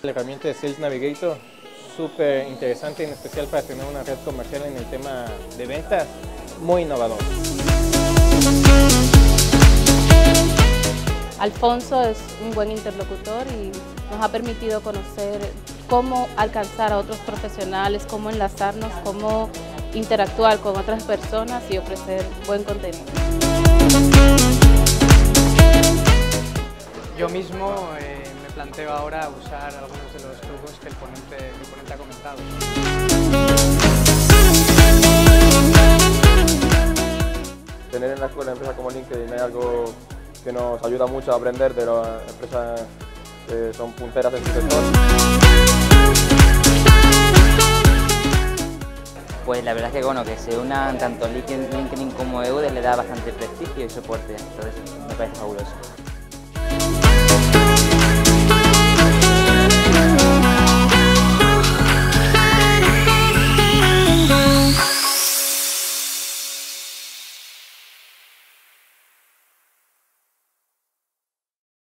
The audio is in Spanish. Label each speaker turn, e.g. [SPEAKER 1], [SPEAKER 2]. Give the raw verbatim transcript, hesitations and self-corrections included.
[SPEAKER 1] La herramienta de Sales Navigator, súper interesante, en especial para tener una red comercial en el tema de ventas, muy innovador.
[SPEAKER 2] Alfonso es un buen interlocutor y nos ha permitido conocer cómo alcanzar a otros profesionales, cómo enlazarnos, cómo interactuar con otras personas y ofrecer buen contenido.
[SPEAKER 3] Yo mismo eh, me planteo ahora usar algunos de los trucos que el ponente, el ponente ha comentado.
[SPEAKER 4] Tener en la escuela empresas como LinkedIn es algo que nos ayuda mucho a aprender de las empresas que son punteras en su sector.
[SPEAKER 5] Pues la verdad es que bueno, que se unan tanto LinkedIn como E U D E le da bastante prestigio y soporte, entonces me parece fabuloso.